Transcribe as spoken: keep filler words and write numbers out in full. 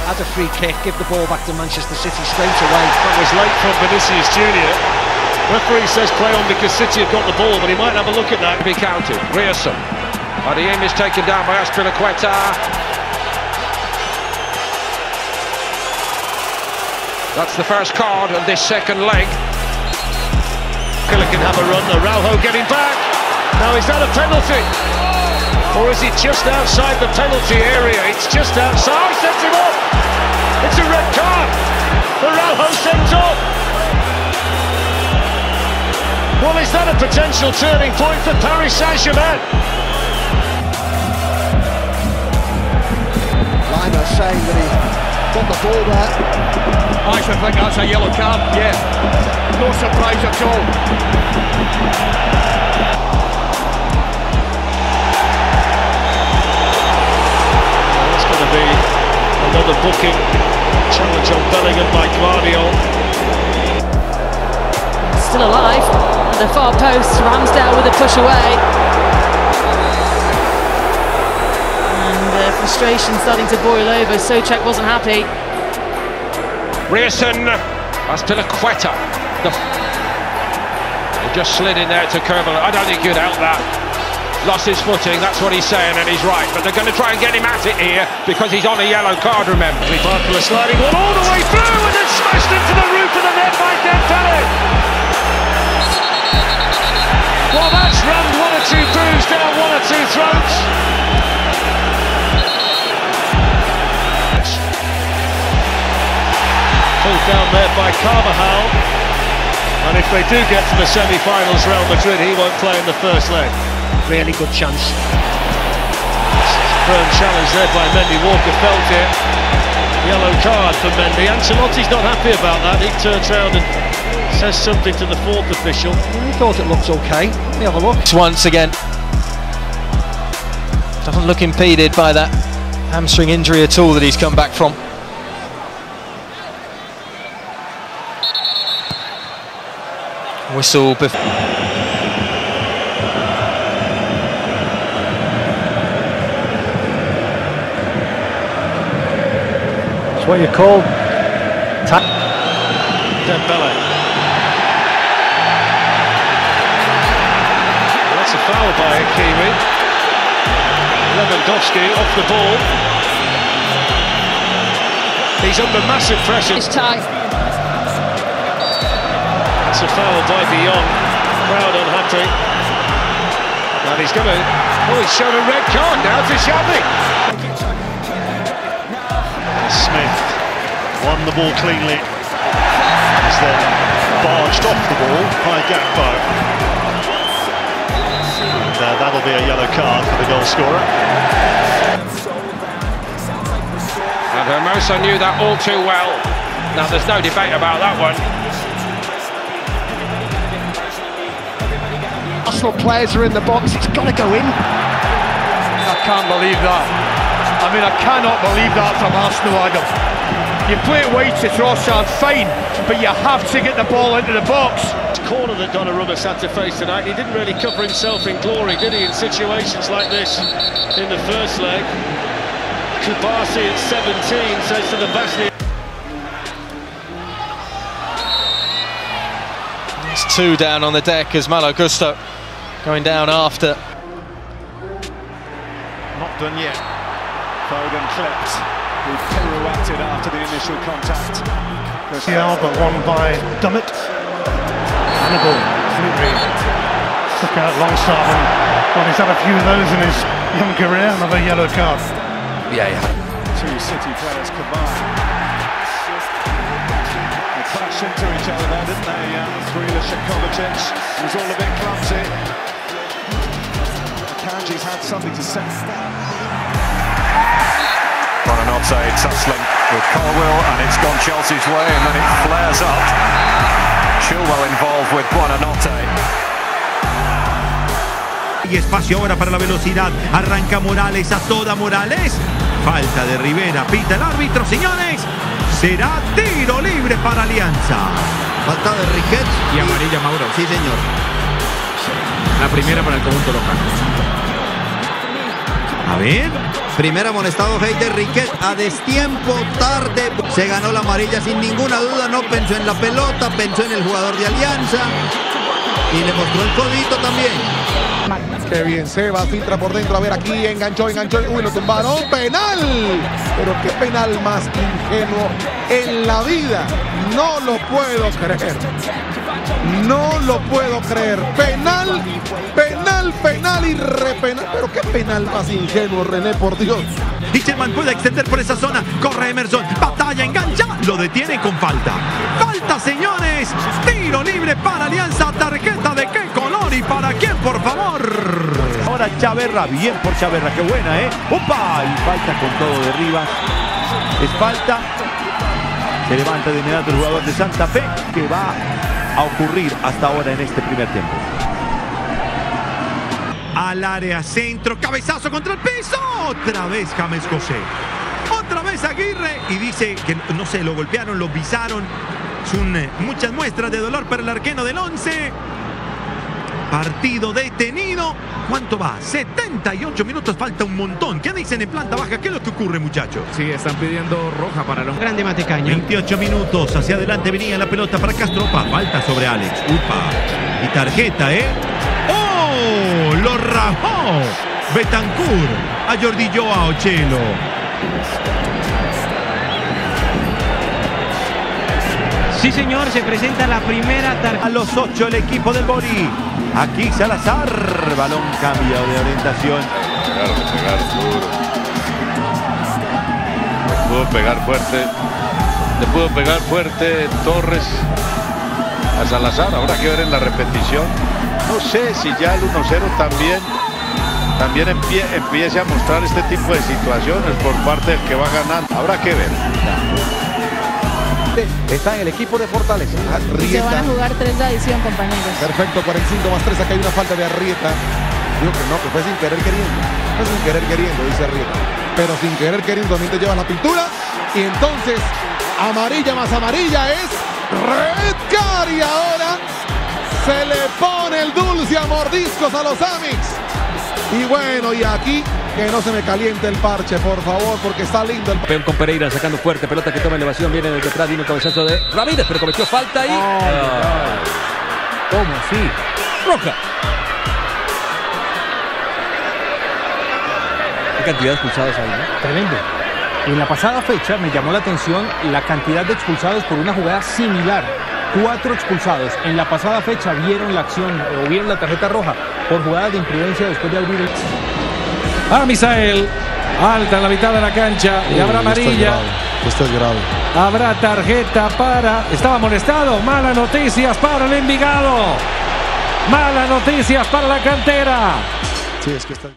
had a free kick, give the ball back to Manchester City straight away. That was late from Vinicius Junior Referee says play on because City have got the ball, but he might have a look at that. Be counted. Rierson. Oh, the aim is taken down by Azpilicueta. That's the first card of this second leg. Killer can have a run. Araujo getting back. Now is that a penalty? Or is it just outside the penalty area? It's just outside. Sets him up. It's a red card. Araujo sent off. Well, is that a potential turning point for Paris Saint-Germain? Lima saying that he got the ball there. I should think that's a yellow card. Yeah, no surprise at all. That's going to be another booking. Challenge on Bellingham by Guardiola. Still alive. The far post, Ramsdale with a push away. And uh, frustration starting to boil over. Souček wasn't happy. Rierson, Azpilicueta. The he just slid in there to Kerbal. I don't think you'd help that. Lost his footing, that's what he's saying, and he's right. But they're going to try and get him at it here because he's on a yellow card, remember. Barcola sliding one all the way through and then smashed into the roof of the net by Dembele. Well, that's rammed one or two boos down one or two throats. Pulled down there by Carvajal. And if they do get to the semi-finals, Real Madrid, he won't play in the first leg. Really good chance. Firm challenge there by Mendy. Walker felt it. Yellow card for Mendy. Ancelotti's not happy about that. He turns round and says something to the fourth official. He thought it looked okay. Let me have a look. Once again, doesn't look impeded by that hamstring injury at all that he's come back from. Whistle before. That's what you call ta Dembele. That's a foul by Hakimi. Lewandowski off the ball. He's under massive pressure. It's tight. That's a foul by De Jong. Crowd unhappy. And he's going to... Oh, he's shown a red card now to Xavi. Smith won the ball cleanly. He's then barged off the ball by Gakpo. And uh, that'll be a yellow card for the goal scorer. And Hermoso knew that all too well. Now, there's no debate about that one. Arsenal players are in the box, it's got to go in. I can't believe that. I mean, I cannot believe that from Arsenal, Adam. You play it wide to Trossard, fine, but you have to get the ball into the box. Corner that Donnarumma had to face tonight. He didn't really cover himself in glory, did he, in situations like this in the first leg. Kubasi at seventeen says to the Basni. There's two down on the deck as Malo Gusto going down after. Not done yet. Foden clipped. He pirouetted after the initial contact. Yeah, but won by Dummett. Hannibal completely took out Longstaff, and well, he's had a few of those in his young career. Another yellow card. Yeah, yeah. Two City players combined. They crashed into each other there, didn't they? Um, Grealish and Kovacic. It was all a bit clumsy. Kanji's had something to say. Buonanotte tussling with Colwill, and it's gone Chelsea's way, and then it flares up. Chilwell involved with Buonanotte. Y espacio ahora para la velocidad. Arranca Morales a toda Morales. Falta de Rivera. Pita el árbitro, señores. Será tiro libre para Alianza. Falta de Riquet. Y amarilla, Mauro. Sí, señor. La primera para el conjunto local. A ver. Primer amonestado Heider Riquet a destiempo, tarde. Se ganó la amarilla sin ninguna duda. No pensó en la pelota, pensó en el jugador de Alianza. Y le mostró el codito también. Qué bien, Sebas filtra por dentro. A ver, aquí enganchó, enganchó. Uy, lo tumbaron. ¡Penal! Pero qué penal más ingenuo en la vida. No lo puedo creer. No lo puedo creer. Penal, penal, penal y repenal. Pero qué penal más ingenuo, René, por Dios. Dichelman puede extender por esa zona. Corre Emerson. Batalla, engancha. Lo detiene con falta. Falta, señores. Tiro libre para Alianza. Tarjeta de qué color y para quién, por favor. Ahora Chaverra. Bien por Chaverra. Qué buena, ¿eh? ¡Opa! Y falta con todo de Rivas. Es falta. Se levanta de inmediato el jugador de Santa Fe, que va a ocurrir hasta ahora en este primer tiempo. Al área centro, cabezazo contra el piso. Otra vez James José. Otra vez Aguirre. Y dice que, no sé, lo golpearon, lo pisaron. Son eh, muchas muestras de dolor para el arquero del once. Partido detenido. ¿Cuánto va? setenta y ocho minutos, falta un montón. ¿Qué dicen en planta baja? ¿Qué es lo que ocurre, muchachos? Sí, están pidiendo roja para los... Grande Matecaña. veintiocho minutos, hacia adelante venía la pelota para Castropa. Falta sobre Alex. Upa. Y tarjeta, ¿eh? ¡Oh! Lo rajó Betancourt a Jordi Joao Chelo. Sí, señor, se presenta la primera tarjeta. A los ocho el equipo del Bori. Aquí Salazar, balón cambio de orientación. Pegar, pegar duro. Le pudo pegar fuerte. Le pudo pegar fuerte Torres a Salazar. Habrá que ver en la repetición. No sé si ya el uno cero también, también empie, empiece a mostrar este tipo de situaciones por parte del que va ganando. Habrá que ver. Está en el equipo de Fortaleza. Se van a jugar tres de adición, compañeros. Perfecto, cuarenta y cinco más tres. Acá hay una falta de Arrieta. Digo que no, que fue sin querer queriendo. Fue sin querer queriendo, dice Arrieta. Pero sin querer queriendo también te llevas la pintura. Y entonces, amarilla más amarilla es Red Card. Y ahora se le pone el dulce a mordiscos a los Amics. Y bueno, y aquí que no se me caliente el parche, por favor, porque está lindo el... Peón con Pereira sacando fuerte, pelota que toma elevación, viene desde atrás, viene un cabezazo de Ramírez, pero cometió falta y... Oh, oh. ¿Cómo así? Roja. Qué cantidad de expulsados hay, ¿no? Tremendo. En la pasada fecha me llamó la atención la cantidad de expulsados por una jugada similar. Cuatro expulsados. En la pasada fecha vieron la acción o vieron la tarjeta roja por jugada de imprudencia después de abrir el... A Misael, alta en la mitad de la cancha y habrá amarilla. Esto es grave. Habrá tarjeta para... Estaba amonestado. Malas noticias para el Envigado. Malas noticias para la cantera. Sí, es que está...